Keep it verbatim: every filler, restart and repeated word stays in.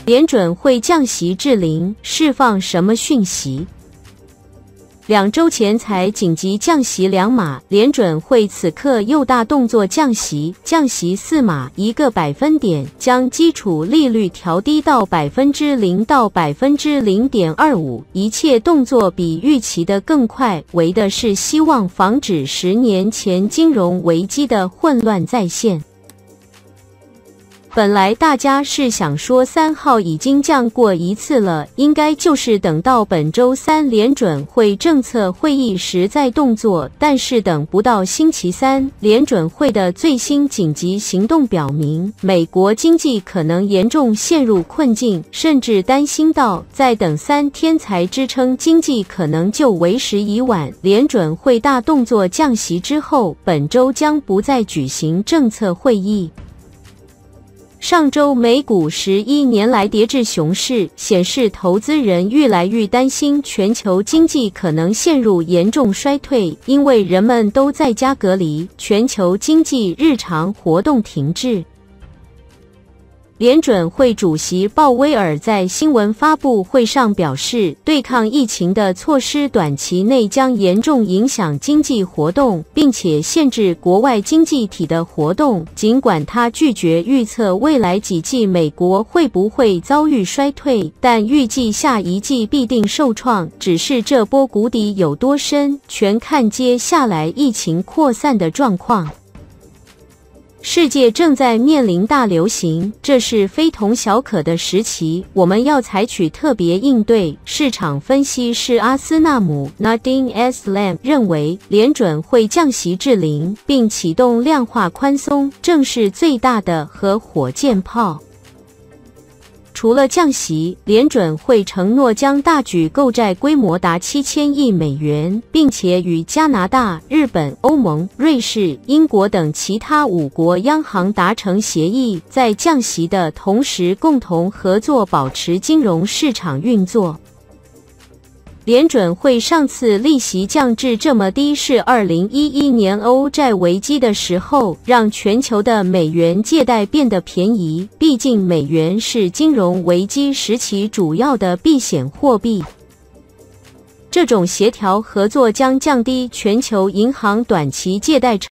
联准会降息至零，释放什么讯息？两周前才紧急降息两码，联准会此刻又大动作降息，降息四码一个百分点，将基础利率调低到百分之零到百分之零点二五，一切动作比预期的更快，为的是希望防止十年前金融危机的混乱再现。本来大家是想说三号已经降过一次了，应该就是等到本周三联准会政策会议时再动作，但是等不到星期三，联准会的最新紧急行动表明，美国经济可能严重陷入困境，甚至担心到再等三天才支撑经济可能就为时已晚。联准会大动作降息之后，本周将不再举行政策会议。上周美股十一年来跌至熊市，显示投资人愈来愈担心全球经济可能陷入严重衰退，因为人们都在家隔离，全球经济日常活动停滞。联准会主席鲍威尔在新闻发布会上表示，对抗疫情的措施短期内将严重影响经济活动，并且限制国外经济体的活动。尽管他拒绝预测未来几季美国会不会遭遇衰退，但预计下一季必定受创，只是这波谷底有多深，全看接下来疫情扩散的状况。世界正在面临大流行，这是非同小可的时期，我们要采取特别应对。市场分析师阿斯纳姆 Nadine S. Lam 认为，联准会降息至零，并启动量化宽松，正是最大的和火箭炮。除了降息，联准会承诺将大举购债，规模达七千亿美元，并且与加拿大、日本、欧盟、瑞士、英国等其他五国央行达成协议，在降息的同时共同合作，保持金融市场运作。联准会上次利息降至这么低是二零一一年欧债危机的时候，让全球的美元借贷变得便宜，毕竟美元是金融危机时期主要的避险货币。这种协调合作将降低全球银行短期借贷成